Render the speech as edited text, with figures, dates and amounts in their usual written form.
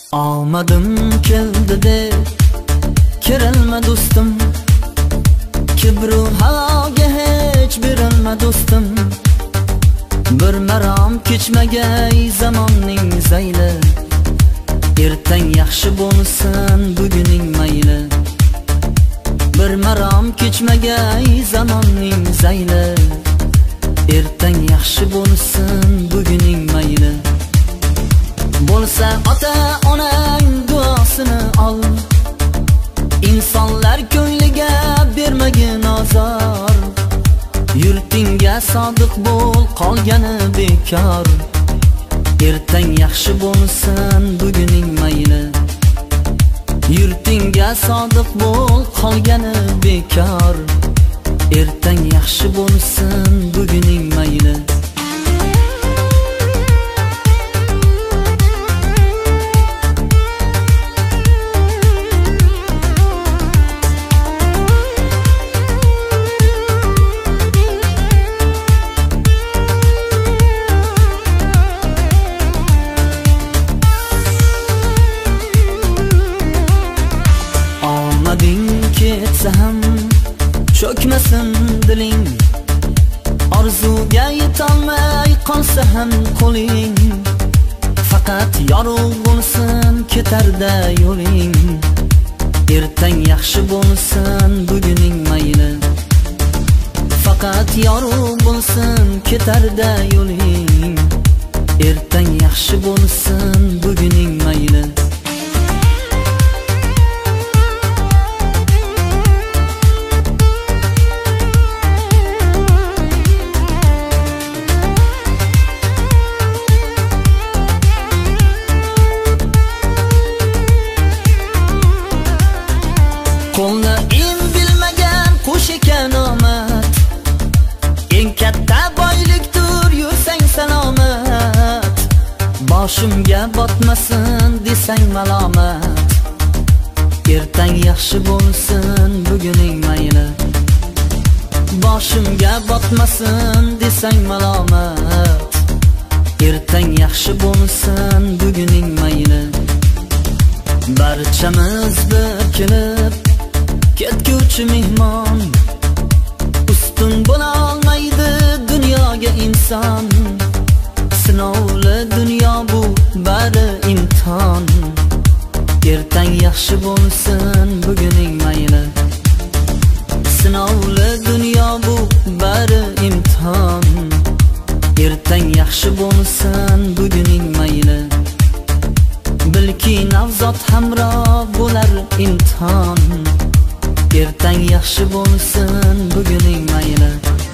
Omadim keldi deb kerilma do'stim, kibru havoga hech berilma do'stim. Bir marom kechmagay zamonning zayli, ertang yaxshi bo'lsin buguning mayli. Bir marom kechmagay zamonning zayli, ertang yaxshi bo'lsin buguning mayli. Bo'lsa ota onang duosini ol, insonlar ko'ngliga bermagin azor. Yurtingga sodiq bo'l, qolgani bekor. Ertang yaxshi bo'lsin buguning mayli. Yurtingga sodiq bo'l, qolgani bekor. Ertang yaxshi bo'lsin buguning mayli. Ketsa ham cho'kmasin diling, orzuga yetolmay qolsa ham qo'ling. Faqat yorug' bo'lsin ketarda yo'ling. Ertang yaxshi bo'lsin buguning mayli. Faqat yorug' bo'lsin ketarda yo'ling. Ertang yaxshi bo'lsin buguning mayli. Qo'lni in bilmagan qush ekan omad, eng katta boylikdir yursang salomat. Boshimga botmasin desang malomat. Ertang yaxshi bo'lsin buguning mayli. Boshimga botmasin desang malomat. Ertang yaxshi bo'lsin buguning mayli. Barchamiz bir kelib ketguvchi mehmon, ustun bo'la olmaydi dunyoga inson. Sinovli dunyo bu bari imtihon. Ertang yaxshi bo'lsin buguning mayli. Sinovli dunyo bu bari imtihon. Ertang yaxshi bo'lsin buguning mayli. Bilki navzot hamroh bo'lar imtihon. Ertang yaxshi bo'lsin buguning mayli.